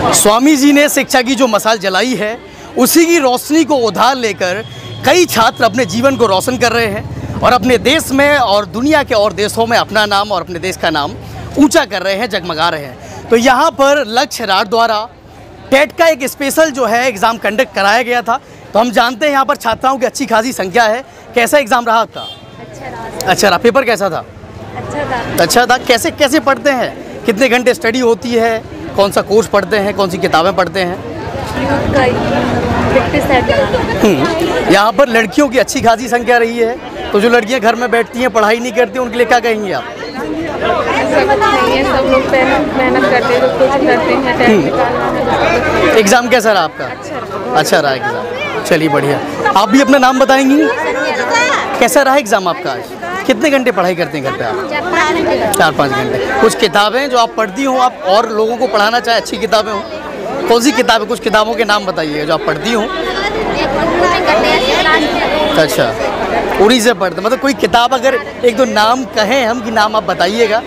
स्वामी जी ने शिक्षा की जो मशाल जलाई है, उसी की रोशनी को उधार लेकर कई छात्र अपने जीवन को रोशन कर रहे हैं और अपने देश में और दुनिया के और देशों में अपना नाम और अपने देश का नाम ऊंचा कर रहे हैं, जगमगा रहे हैं। तो यहाँ पर लक्ष्य राठ द्वारा टेट का एक स्पेशल जो है एग्ज़ाम कंडक्ट कराया गया था। तो हम जानते हैं यहाँ पर छात्राओं की अच्छी खासी संख्या है। कैसा एग्ज़ाम रहा आपका? अच्छा रहा। पेपर कैसा था? अच्छा था। कैसे कैसे पढ़ते हैं? कितने घंटे स्टडी होती है? कौन सा कोर्स पढ़ते हैं? कौन सी किताबें पढ़ते हैं? यहाँ पर लड़कियों की अच्छी खासी संख्या रही है। तो जो लड़कियाँ घर में बैठती हैं, पढ़ाई नहीं करती, उनके लिए क्या कहेंगे आप? सब लोग मेहनत करते हैं, कोचिंग करते हैं। एग्ज़ाम कैसा रहा आपका? अच्छा रहा एग्ज़ाम। चलिए बढ़िया। आप भी अपना नाम बताएंगी? कैसा रहा एग्ज़ाम आपका आज? कितने घंटे पढ़ाई करते हैं घर पे आप? 4-5 घंटे। कुछ किताबें जो आप पढ़ती हो, आप और लोगों को पढ़ाना चाहे, अच्छी किताबें हो, कौन सी किताबें? कुछ किताबों के नाम बताइए जो आप पढ़ती हो। अच्छा, उड़ी से पढ़ते, मतलब कोई किताब अगर एक दो नाम कहें हम कि नाम आप बताइएगा।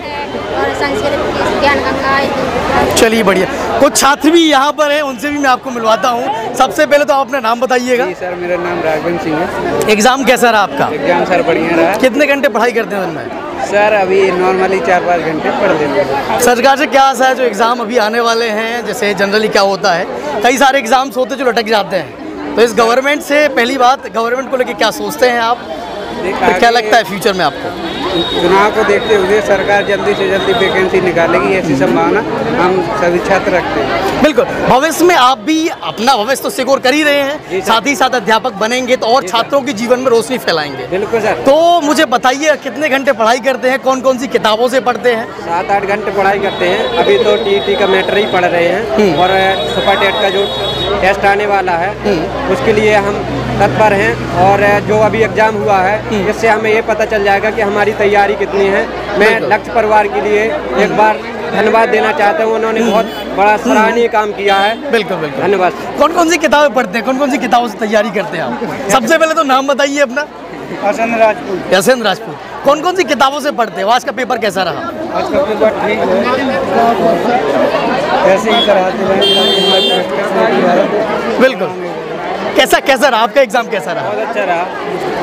चलिए बढ़िया। कुछ छात्र भी यहाँ पर हैं, उनसे भी मैं आपको मिलवाता हूँ। सबसे पहले तो आप अपना नाम बताइएगा। जी सर, मेरा नाम राघवेंद्र सिंह है। एग्ज़ाम कैसा रहा आपका? एग्जाम सर बढ़िया रहा। कितने घंटे पढ़ाई करते हैं दिन में? सर अभी नॉर्मली 4-5 घंटे पढ़ लेते हैं। सरकार से क्या आशा है जो एग्ज़ाम अभी आने वाले हैं? जैसे जनरली क्या होता है, कई सारे एग्ज़ाम्स होते हैं जो लटक जाते हैं। तो इस गवर्नमेंट से पहली बात, गवर्नमेंट को लेकर क्या सोचते हैं आप? तो क्या लगता है फ्यूचर में आपको? चुनाव को देखते हुए सरकार जल्दी से जल्दी वैकेंसी निकालेगी, ऐसी संभावना हम सभी छात्र रखते हैं। बिल्कुल। भविष्य में आप भी अपना भविष्य तो सिक्योर कर ही रहे हैं, साथ ही साथ अध्यापक बनेंगे तो और छात्रों के जीवन में रोशनी फैलाएंगे। बिल्कुल सर। तो मुझे बताइए कितने घंटे पढ़ाई करते हैं? कौन कौन सी किताबों से पढ़ते हैं? 7-8 घंटे पढ़ाई करते हैं। अभी तो टीईटी का मैटर ही पढ़ रहे हैं और सुपर टेट का जो टेस्ट आने वाला है उसके लिए हम तत्पर हैं। और जो अभी एग्जाम हुआ है, इससे हमें ये पता चल जाएगा कि हमारी तैयारी कितनी है। मैं लक्ष्य परिवार के लिए एक बार धन्यवाद देना चाहता हूँ, उन्होंने बहुत बड़ा सराहनीय काम किया है। बिल्कुल बिल्कुल, धन्यवाद। कौन कौन सी किताबें पढ़ते हैं? कौन कौन सी किताबों से तैयारी करते हैं आप? सबसे पहले तो नाम बताइए अपना। यशेंद्र राजपूत। यशेंद्र राजपूत। कौन कौन सी किताबों से पढ़ते हैं? आज का पेपर कैसा रहा? आज का पेपर ठीक है, ऐसे ही कराते हैं। बिल्कुल। कैसा रहा आपका एग्जाम? कैसा रहा? बहुत अच्छा रहा।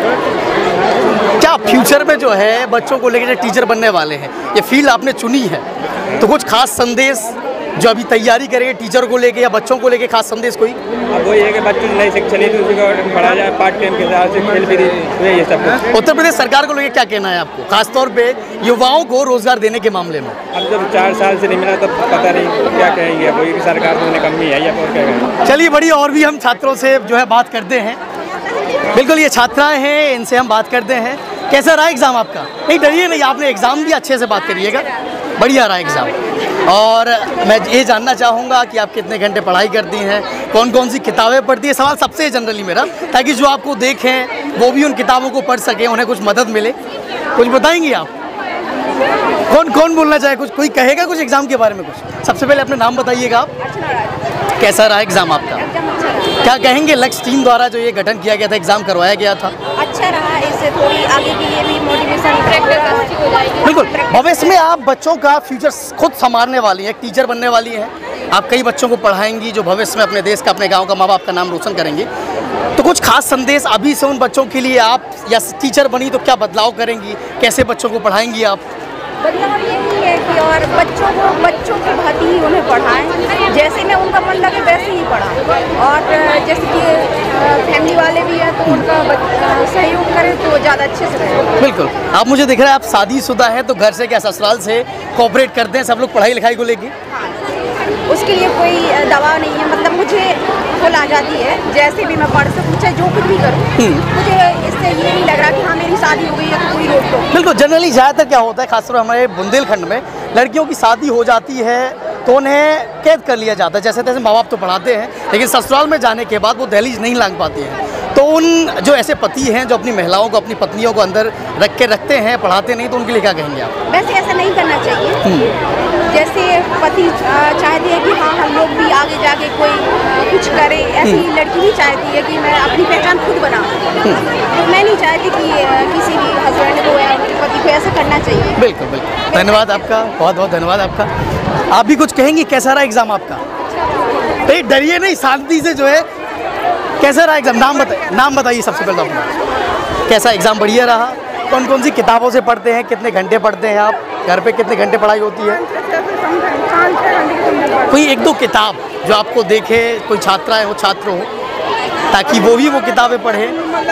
क्या फ्यूचर में जो है बच्चों को लेकर टीचर बनने वाले हैं, ये फील्ड आपने चुनी है, तो कुछ खास संदेश जो अभी तैयारी करेंगे टीचर को लेके या बच्चों को लेके, खास संदेश कोई? अब वही है कि बच्चों को नई शिक्षा नीति उसी को पढ़ा जाए, पार्ट टाइम के हिसाब से खेल भी ये सब। उत्तर प्रदेश सरकार को लेके क्या कहना है आपको, खासतौर पे युवाओं को रोजगार देने के मामले में? अब जब 4 साल से नहीं मिला तब पता नहीं क्या कहेंगे, कोई भी सरकार में कमी है या और क्या कहेंगे। चलिए बढ़िया। और भी हम छात्रों से जो है बात करते हैं। बिल्कुल, ये छात्राएं हैं, इनसे हम बात करते हैं। कैसा रहा एग्ज़ाम आपका? नहीं डरिए नहीं, आपने एग्ज़ाम भी अच्छे से बात करिएगा। बढ़िया रहा एग्ज़ाम। और मैं ये जानना चाहूँगा कि आप कितने घंटे पढ़ाई करती हैं, कौन कौन सी किताबें पढ़ती हैं? सवाल सबसे जनरली मेरा, ताकि जो आपको देखें वो भी उन किताबों को पढ़ सकें, उन्हें कुछ मदद मिले। कुछ बताएंगी आप? कौन बोलना चाहे? कुछ कोई कहेगा कुछ एग्ज़ाम के बारे में? कुछ सबसे पहले अपना नाम बताइएगा आप। कैसा रहा एग्ज़ाम आपका? क्या कहेंगे लक्ष्य टीम द्वारा जो ये गठन किया गया था, एग्ज़ाम करवाया गया था? अच्छा रहा। इससे थोड़ी आगे के लिए भी मोटिवेशन, प्रैक्टिस हो जाएगी। बिल्कुल। भविष्य में आप बच्चों का फ्यूचर खुद संभालने वाली हैं, टीचर बनने वाली हैं। आप कई बच्चों को पढ़ाएंगी जो भविष्य में अपने देश का, अपने गांव का, माँ बाप का नाम रोशन करेंगे। तो कुछ खास संदेश अभी से उन बच्चों के लिए आप, या टीचर बनी तो क्या बदलाव करेंगी? कैसे बच्चों को पढ़ाएंगी आप? बदलाव यही है कि और बच्चों की भांति ही उन्हें पढ़ाएं, जैसे में उनका मन लगे वैसे ही पढ़ाएं। और जैसे कि फैमिली वाले भी हैं तो उनका सहयोग करें तो ज़्यादा अच्छे से रहे। बिल्कुल। आप मुझे दिख रहा है आप शादीशुदा हैं, तो घर से क्या ससुराल से कोऑपरेट करते हैं सब लोग पढ़ाई लिखाई को लेके? उसके लिए कोई दबाव नहीं है, मतलब मुझे फुल आज़ादी है, जैसे भी मैं पढ़ सकूँ, चाहे जो कुछ भी करूँ। मुझे इससे ये नहीं लग रहा कि हाँ मेरी शादी हो गई है तो कोई रोक टोक। बिल्कुल। जनरली ज़्यादातर क्या होता है, खासतौर हमारे बुंदेलखंड में लड़कियों की शादी हो जाती है तो उन्हें कैद कर लिया जाता है। जैसे तैसे माँ बाप तो पढ़ाते हैं, लेकिन ससुराल में जाने के बाद वो दहलीज नहीं लांघ पाती हैं। तो उन जो ऐसे पति हैं जो अपनी महिलाओं को, अपनी पत्नियों को अंदर रख के रखते हैं, पढ़ाते नहीं, तो उनके लिए क्या कहेंगे आप? वैसे ऐसा नहीं करना चाहिए। जैसे पति चाहती है कि हाँ हम लोग भी आगे जाके कोई कुछ करें, ऐसी लड़की भी चाहती है कि मैं अपनी पहचान खुद बनाऊँ। तो मैं नहीं चाहती कि किसी भी हस्बैंड को या पति को ऐसा करना चाहिए। बिल्कुल बिल्कुल। धन्यवाद आपका, बहुत बहुत धन्यवाद आपका। आप भी कुछ कहेंगी? कैसा रहा एग्ज़ाम आपका? भाई डरिए नहीं, शांति से जो है। कैसा रहा एग्जाम? नाम बताइए सबसे पहले अपना। कैसा एग्जाम? बढ़िया रहा? कौन कौन सी किताबों से पढ़ते हैं? कितने घंटे पढ़ते हैं आप? घर पे कितने घंटे पढ़ाई होती है? कोई एक दो किताब जो आपको देखे, कोई छात्राएं हो, छात्र हो, ताकि वो भी वो किताबें पढ़े।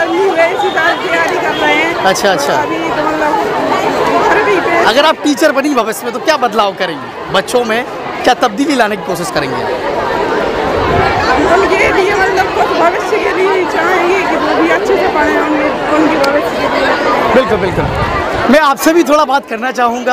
अच्छा अच्छा। अगर आप टीचर बनी भविष्य में तो क्या बदलाव करेंगे बच्चों में? क्या तब्दीली लाने की कोशिश करेंगे? उनके लिए मतलब भविष्य के लिए चाहेंगे कि वो भी अच्छे से पढ़ें, उनके भविष्य के लिए। बिल्कुल बिल्कुल। मैं आपसे भी थोड़ा बात करना चाहूँगा।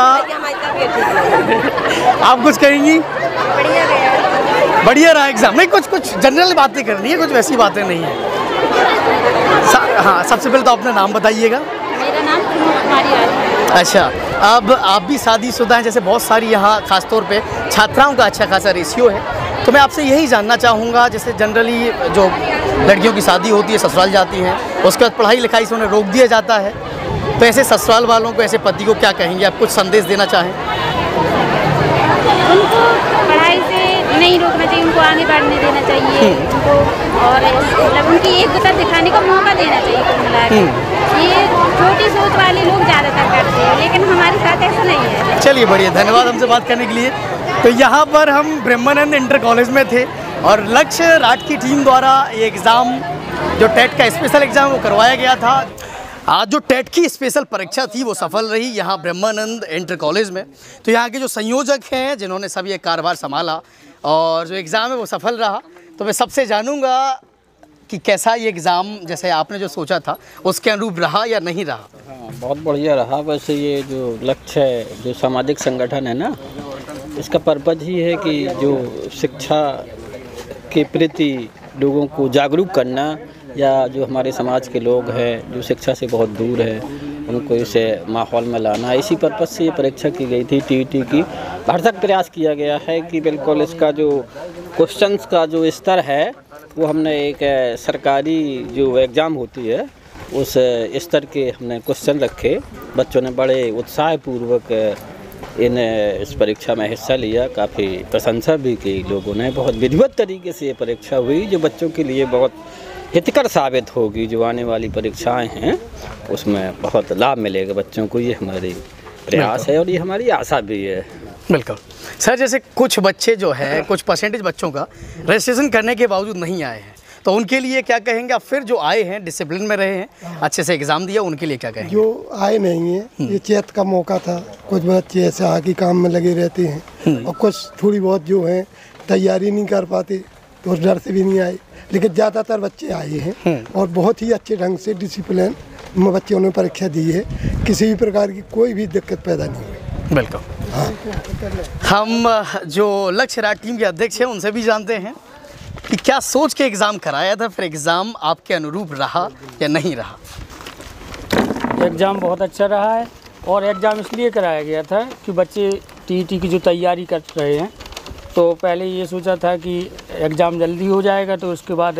आप कुछ कहेंगी? बढ़िया रहा एग्जाम? नहीं, कुछ जनरल बातें करनी है, कुछ वैसी बातें नहीं है। हाँ, सबसे पहले तो अपना नाम बताइएगा। मेरा नाम कुमारी है। अच्छा, अब आप भी शादीशुदा हैं, जैसे बहुत सारी यहाँ खासतौर पे छात्राओं का अच्छा खासा रेशियो है, तो मैं आपसे यही जानना चाहूँगा, जैसे जनरली जो लड़कियों की शादी होती है ससुराल जाती हैं, उसके बाद पढ़ाई लिखाई से उन्हें रोक दिया जाता है, तो ऐसे ससुराल वालों को, ऐसे पति को क्या कहेंगे आप? कुछ संदेश देना चाहें? उनको पढ़ाई से नहीं रोकना चाहिए, उनको आगे बढ़ने देना चाहिए उनको, और मतलब उनकी एकता दिखाने का मौका देना चाहिए कुल मिला के। ये छोटी सोच वाले लोग ज़्यादातर करते हैं, लेकिन हमारे साथ ऐसा नहीं है। चलिए बढ़िया, धन्यवाद हमसे बात करने के लिए। तो यहाँ पर हम ब्रह्मानंद इंटर कॉलेज में थे और लक्ष्य राट की टीम द्वारा ये एग्ज़ाम, जो टेट का स्पेशल एग्ज़ाम वो करवाया गया था। आज जो टेट की स्पेशल परीक्षा थी वो सफल रही यहाँ ब्रह्मानंद इंटर कॉलेज में। तो यहाँ के जो संयोजक हैं, जिन्होंने सब ये कारभार संभाला और जो एग्ज़ाम है वो सफल रहा, तो मैं सबसे जानूँगा कि कैसा ये एग्ज़ाम, जैसे आपने जो सोचा था उसके अनुरूप रहा या नहीं रहा? हाँ, बहुत बढ़िया रहा। वैसे ये जो लक्ष्य है, जो सामाजिक संगठन है ना, इसका पर्पज़ ही है कि जो शिक्षा के प्रति लोगों को जागरूक करना, या जो हमारे समाज के लोग हैं जो शिक्षा से बहुत दूर है, उनको इसे माहौल में लाना, इसी पर्पज़ से ये परीक्षा की गई थी टीईटी की। भरसक प्रयास किया गया है कि बिल्कुल इसका जो क्वेश्चंस का जो स्तर है वो हमने एक सरकारी जो एग्ज़ाम होती है उस स्तर के हमने क्वेश्चन रखे। बच्चों ने बड़े उत्साहपूर्वक इस परीक्षा में हिस्सा लिया, काफ़ी प्रशंसा भी की लोगों ने। बहुत विधिवत तरीके से ये परीक्षा हुई, जो बच्चों के लिए बहुत हितकर साबित होगी। जो आने वाली परीक्षाएं हैं उसमें बहुत लाभ मिलेगा बच्चों को, ये हमारी प्रयास है और ये हमारी आशा भी है। बिल्कुल सर, जैसे कुछ बच्चे जो है, कुछ परसेंटेज बच्चों का रजिस्ट्रेशन करने के बावजूद नहीं आए हैं, तो उनके लिए क्या कहेंगे आप? फिर जो आए हैं, डिसिप्लिन में रहे हैं, अच्छे से एग्ज़ाम दिया, उनके लिए क्या कहेंगे? जो आए नहीं है, ये चैत का मौका था। कुछ बच्चे ऐसे आगे काम में लगे रहते हैं और कुछ थोड़ी बहुत जो हैं तैयारी नहीं कर पाते, तो उस डर से भी नहीं आए, लेकिन ज़्यादातर बच्चे आए हैं और बहुत ही अच्छे ढंग से डिसिप्लिन में बच्चों ने परीक्षा दी है। किसी भी प्रकार की कोई भी दिक्कत पैदा नहीं हुई। बिल्कुल। हाँ, हम जो लक्ष्य राट टीम के अध्यक्ष हैं उनसे भी जानते हैं कि क्या सोच के एग्ज़ाम कराया था, फिर एग्ज़ाम आपके अनुरूप रहा या नहीं रहा? एग्ज़ाम बहुत अच्छा रहा है, और एग्ज़ाम इसलिए कराया गया था कि बच्चे टीईटी की जो तैयारी कर रहे हैं, तो पहले ये सोचा था कि एग्ज़ाम जल्दी हो जाएगा, तो उसके बाद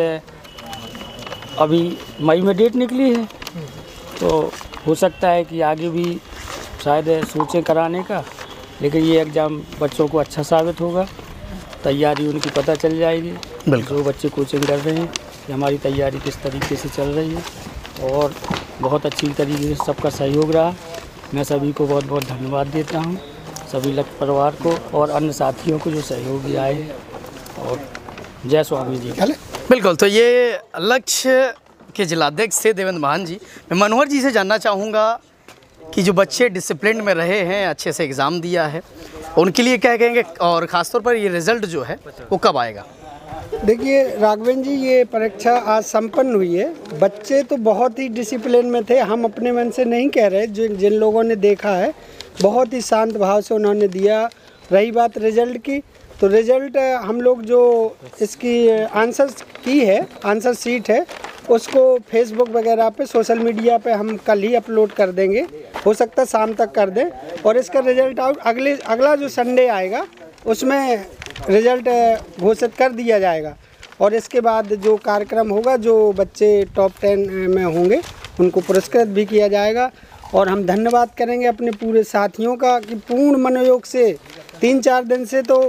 अभी मई में डेट निकली है, तो हो सकता है कि आगे भी शायद सोचें कराने का, लेकिन ये एग्ज़ाम बच्चों को अच्छा साबित होगा। तैयारी उनकी पता चल जाएगी, जो बच्चे कोचिंग कर रहे हैं कि हमारी तैयारी किस तरीके से चल रही है, और बहुत अच्छी तरीके से सबका सहयोग रहा। मैं सभी को बहुत बहुत धन्यवाद देता हूँ, सभी लक्ष्य परिवार को और अन्य साथियों को जो सहयोगी आए हैं, और जय स्वामी जी। बिल्कुल, तो ये लक्ष्य के जिलाध्यक्ष से देवेंद्र महान जी। मैं मनोहर जी से जानना चाहूँगा कि जो बच्चे डिसिप्लिन में रहे हैं, अच्छे से एग्ज़ाम दिया है, उनके लिए क्या कहेंगे, और ख़ासतौर पर ये रिज़ल्ट जो है वो कब आएगा? देखिए राघवेंद्र जी, ये परीक्षा आज संपन्न हुई है। बच्चे तो बहुत ही डिसिप्लिन में थे, हम अपने मन से नहीं कह रहे, जिन लोगों ने देखा है बहुत ही शांत भाव से उन्होंने दिया। रही बात रिज़ल्ट की, तो रिज़ल्ट हम लोग जो इसकी आंसर की है, आंसर शीट है, उसको फेसबुक वगैरह पे, सोशल मीडिया पे हम कल ही अपलोड कर देंगे, हो सकता है शाम तक कर दें, और इसका रिज़ल्ट आउट अगला जो संडे आएगा उसमें रिज़ल्ट घोषित कर दिया जाएगा। और इसके बाद जो कार्यक्रम होगा, जो बच्चे टॉप 10 में होंगे उनको पुरस्कृत भी किया जाएगा। और हम धन्यवाद करेंगे अपने पूरे साथियों का कि पूर्ण मनोयोग से 3-4 दिन से तो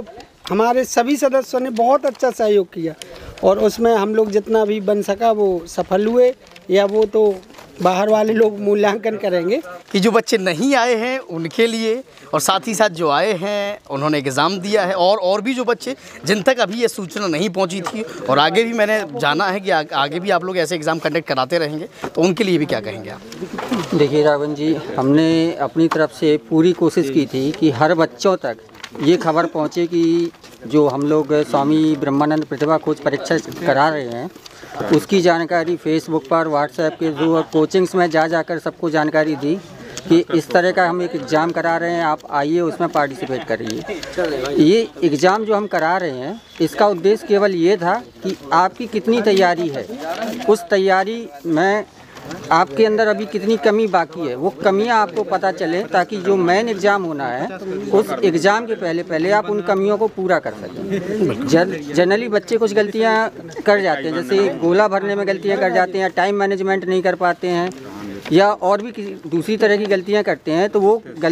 हमारे सभी सदस्यों ने बहुत अच्छा सहयोग किया और उसमें हम लोग जितना भी बन सका वो सफल हुए, या वो तो बाहर वाले लोग मूल्यांकन करेंगे कि जो बच्चे नहीं आए हैं उनके लिए, और साथ ही साथ जो आए हैं उन्होंने एग्ज़ाम दिया है, और भी जो बच्चे जिन तक अभी ये सूचना नहीं पहुंची थी और आगे भी मैंने जाना है कि आगे भी आप लोग ऐसे एग्ज़ाम कंडक्ट कराते रहेंगे, तो उनके लिए भी क्या कहेंगे आप? देखिए राघवन जी, हमने अपनी तरफ से पूरी कोशिश की थी कि हर बच्चों तक ये खबर पहुँचे कि जो हम लोग स्वामी ब्रह्मानंद प्रतिभा खोज परीक्षा करा रहे हैं उसकी जानकारी फेसबुक पर, व्हाट्सएप के थ्रू और कोचिंग्स में जाकर सबको जानकारी दी कि इस तरह का हम एक एग्ज़ाम करा रहे हैं, आप आइए उसमें पार्टिसिपेट करिए। ये एग्ज़ाम जो हम करा रहे हैं इसका उद्देश्य केवल ये था कि आपकी कितनी तैयारी है, उस तैयारी में आपके अंदर अभी कितनी कमी बाकी है, वो कमियां आपको पता चले, ताकि जो मेन एग्ज़ाम होना है उस एग्ज़ाम के पहले आप उन कमियों को पूरा कर सकें। जनरली बच्चे कुछ गलतियां कर जाते हैं, जैसे गोला भरने में गलतियां कर जाते हैं, टाइम मैनेजमेंट नहीं कर पाते हैं, या और भी दूसरी तरह की गलतियां करते हैं, तो वो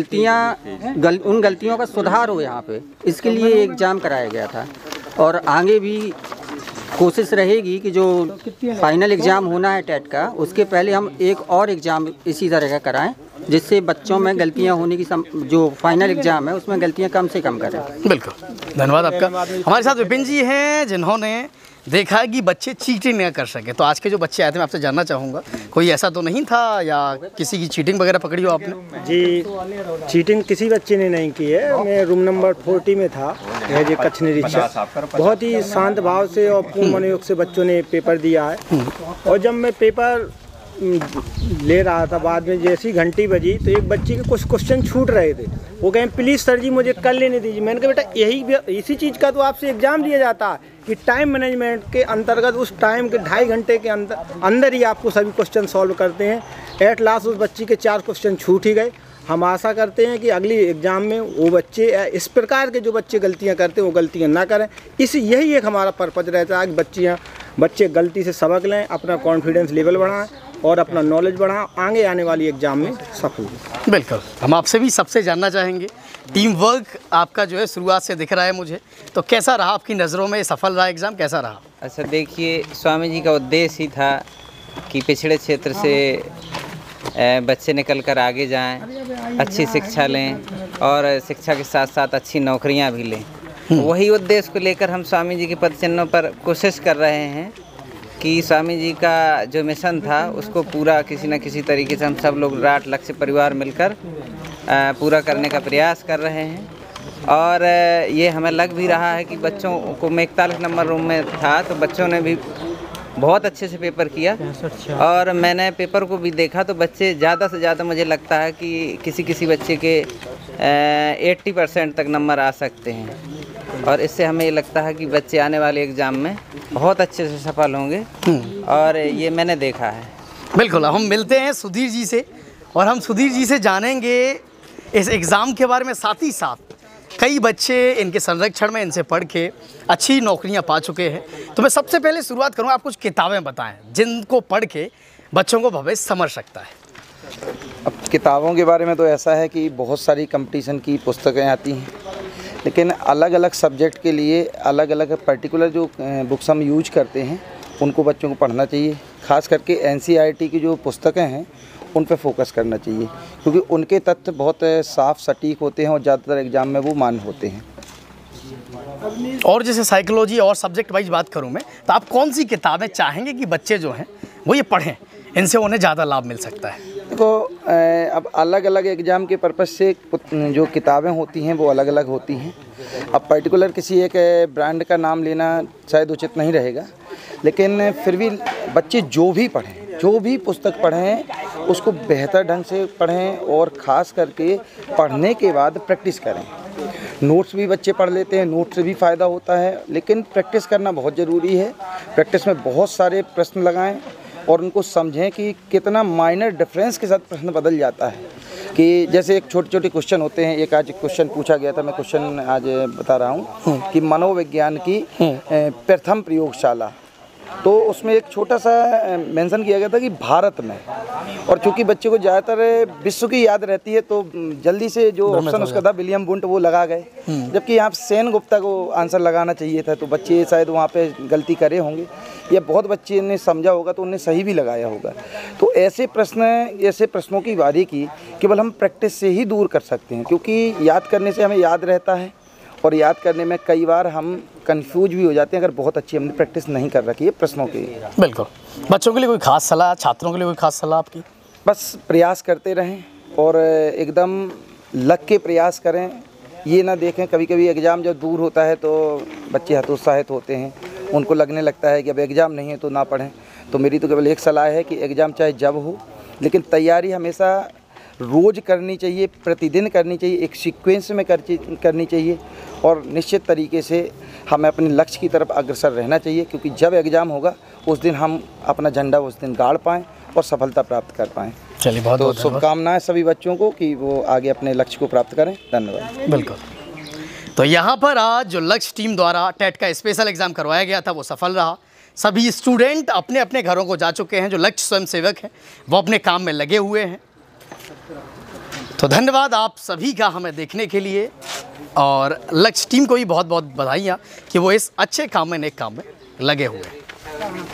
उन गलतियों का सुधार हो यहाँ पे, इसके लिए एग्ज़ाम कराया गया था। और आगे भी कोशिश रहेगी कि जो फाइनल एग्ज़ाम होना है टेट का, उसके पहले हम एक और एग्ज़ाम इसी तरह का कराएं, जिससे बच्चों में गलतियां होने की जो फाइनल एग्ज़ाम है उसमें गलतियां कम से कम करें। बिल्कुल, धन्यवाद आपका। हमारे साथ विपिन जी हैं जिन्होंने देखा है कि बच्चे चीटिंग नहीं कर सके, तो आज के जो बच्चे आए थे मैं आपसे जानना चाहूँगा, कोई ऐसा तो नहीं था या किसी की चीटिंग वगैरह पकड़ी हो आपने? जी, चीटिंग किसी बच्चे ने नहीं की है। मैं रूम नंबर 40 में था, एज ए कच्छ निरीक्षक। बहुत ही शांत भाव से और पूर्ण मनोयोग से बच्चों ने पेपर दिया है। और जब मैं पेपर ले रहा था, बाद में जैसी घंटी बजी तो एक बच्चे के कुछ क्वेश्चन छूट रहे थे। वो कहें प्लीज़ सर जी मुझे कर लेने दीजिए। मैंने कहा बेटा इसी चीज़ का तो आपसे एग्ज़ाम दिया जाता है कि टाइम मैनेजमेंट के अंतर्गत उस टाइम के 2.5 घंटे के अंदर ही आपको सभी क्वेश्चन सॉल्व करते हैं। एट लास्ट उस बच्ची के 4 क्वेश्चन छूट ही गए। हम आशा करते हैं कि अगली एग्ज़ाम में वो बच्चे इस प्रकार के जो बच्चे गलतियां करते हैं वो गलतियां ना करें। यही एक हमारा पर्पज़ रहता है कि बच्चे गलती से सबक लें, अपना कॉन्फिडेंस लेवल बढ़ाएं और अपना नॉलेज बढ़ाएं, आगे आने वाली एग्ज़ाम में सफल हों। बिल्कुल, हम आपसे भी सबसे जानना चाहेंगे, टीम वर्क आपका जो है शुरुआत से दिख रहा है मुझे, तो कैसा रहा आपकी नज़रों में? सफल रहा एग्ज़ाम, कैसा रहा? अच्छा देखिए, स्वामी जी का उद्देश्य ही था कि पिछड़े क्षेत्र से बच्चे निकल कर आगे जाएं, अच्छी शिक्षा लें और शिक्षा के साथ साथ अच्छी नौकरियां भी लें। वही उद्देश्य को लेकर हम स्वामी जी के पद चिन्हों पर कोशिश कर रहे हैं कि स्वामी जी का जो मिशन था उसको पूरा किसी न किसी तरीके से हम सब लोग राट लक्ष्य परिवार मिलकर पूरा करने का प्रयास कर रहे हैं। और ये हमें लग भी रहा है कि बच्चों को, मैं 41 नंबर रूम में था तो बच्चों ने भी बहुत अच्छे से पेपर किया और मैंने पेपर को भी देखा तो बच्चे ज़्यादा से ज़्यादा मुझे लगता है कि किसी बच्चे के 80% तक नंबर आ सकते हैं। और इससे हमें ये लगता है कि बच्चे आने वाले एग्ज़ाम में बहुत अच्छे से सफल होंगे और ये मैंने देखा है। बिल्कुल, हम मिलते हैं सुधीर जी से और हम सुधीर जी से जानेंगे इस एग्ज़ाम के बारे में। साथ ही साथ कई बच्चे इनके संरक्षण में इनसे पढ़ के अच्छी नौकरियां पा चुके हैं। तो मैं सबसे पहले शुरुआत करूंगा, आप कुछ किताबें बताएं जिनको पढ़ के बच्चों को भविष्य समझ सकता है। अब किताबों के बारे में तो ऐसा है कि बहुत सारी कंपटीशन की पुस्तकें आती हैं, लेकिन अलग अलग सब्जेक्ट के लिए अलग अलग पर्टिकुलर जो बुक्स हम यूज करते हैं उनको बच्चों को पढ़ना चाहिए। ख़ास करके NCERT की जो पुस्तकें हैं उन पे फोकस करना चाहिए, क्योंकि उनके तथ्य बहुत साफ सटीक होते हैं और ज़्यादातर एग्ज़ाम में वो मान्य होते हैं। और जैसे साइकोलॉजी और सब्जेक्ट वाइज बात करूं मैं, तो आप कौन सी किताबें चाहेंगे कि बच्चे जो हैं वो ये पढ़ें, इनसे उन्हें ज़्यादा लाभ मिल सकता है? देखो, अब अलग अलग एग्ज़ाम के पर्पज़ से जो किताबें होती हैं वो अलग अलग होती हैं। अब पर्टिकुलर किसी एक ब्रांड का नाम लेना शायद उचित नहीं रहेगा, लेकिन फिर भी बच्चे जो भी पढ़ें, जो भी पुस्तक पढ़ें उसको बेहतर ढंग से पढ़ें और ख़ास करके पढ़ने के बाद प्रैक्टिस करें। नोट्स भी बच्चे पढ़ लेते हैं, नोट से भी फ़ायदा होता है, लेकिन प्रैक्टिस करना बहुत ज़रूरी है। प्रैक्टिस में बहुत सारे प्रश्न लगाएं और उनको समझें कि कितना माइनर डिफरेंस के साथ प्रश्न बदल जाता है। कि जैसे एक छोटे छोटे क्वेश्चन होते हैं, एक आज क्वेश्चन पूछा गया था, मैं क्वेश्चन आज बता रहा हूँ कि मनोविज्ञान की प्रथम प्रयोगशाला तो उसमें एक छोटा सा मेंशन किया गया था कि भारत में, और चूंकि बच्चे को ज़्यादातर विश्व की याद रहती है तो जल्दी से जो ऑप्शन उसका था विलियम बुंट वो लगा गए, जबकि यहाँ सेन गुप्ता को आंसर लगाना चाहिए था। तो बच्चे शायद वहाँ पे गलती करे होंगे या बहुत बच्चे ने समझा होगा तो उन्हें सही भी लगाया होगा। तो ऐसे प्रश्नों की बारीकी केवल हम प्रैक्टिस से ही दूर कर सकते हैं, क्योंकि याद करने से हमें याद रहता है और याद करने में कई बार हम कंफ्यूज भी हो जाते हैं अगर बहुत अच्छी हमने प्रैक्टिस नहीं कर रखी है प्रश्नों की। बिल्कुल। बच्चों के लिए कोई खास सलाह, छात्रों के लिए कोई खास सलाह आपकी? बस प्रयास करते रहें और एकदम लग के प्रयास करें। ये ना देखें, कभी कभी एग्ज़ाम जब दूर होता है तो बच्चे हतोत्साहित होते हैं, उनको लगने लगता है कि अब एग्ज़ाम नहीं है तो ना पढ़ें। तो मेरी तो केवल एक सलाह है कि एग्ज़ाम चाहे जब हो, लेकिन तैयारी हमेशा रोज़ करनी चाहिए, प्रतिदिन करनी चाहिए, एक सीक्वेंस में करनी चाहिए और निश्चित तरीके से हमें अपने लक्ष्य की तरफ अग्रसर रहना चाहिए, क्योंकि जब एग्ज़ाम होगा उस दिन हम अपना झंडा उस दिन गाड़ पाएँ और सफलता प्राप्त कर पाएँ। चलिए, बहुत तो शुभकामनाएं सभी बच्चों को कि वो आगे अपने लक्ष्य को प्राप्त करें। धन्यवाद। बिल्कुल। तो यहाँ पर आज जो लक्ष्य टीम द्वारा टेट का स्पेशल एग्ज़ाम करवाया गया था वो सफल रहा। सभी स्टूडेंट अपने अपने घरों को जा चुके हैं। जो लक्ष्य स्वयंसेवक हैं वो अपने काम में लगे हुए हैं। तो धन्यवाद आप सभी का हमें देखने के लिए, और लक्ष्य टीम को भी बहुत बहुत बधाइयाँ कि वो इस अच्छे काम में, नेक काम में लगे हुए हैं।